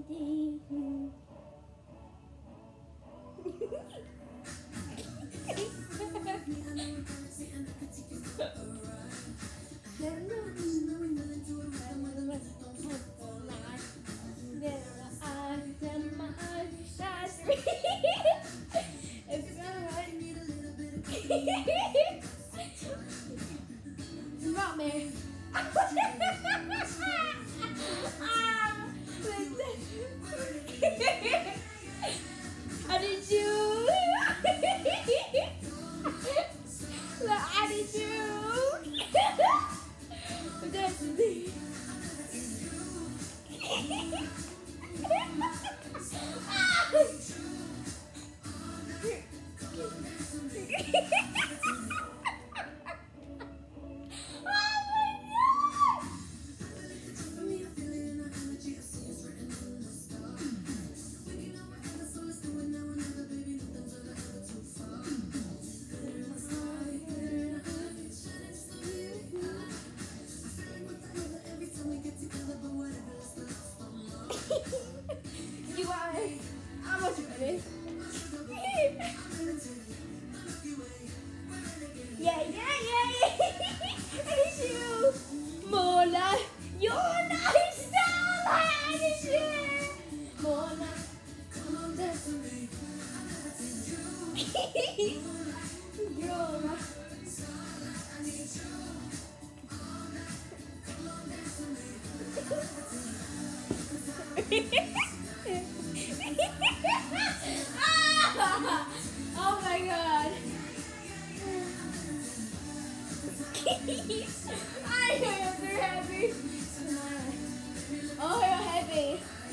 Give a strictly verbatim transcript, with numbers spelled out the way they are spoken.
Not me. Attitude. The attitude. That's me. You are. I'm not ready. Yeah, yeah, yeah, yeah. Attitude. Mona, you're nice. Attitude. Mona, come on, dance with me. You're right. Oh my god. I am very happy. Oh, you're happy.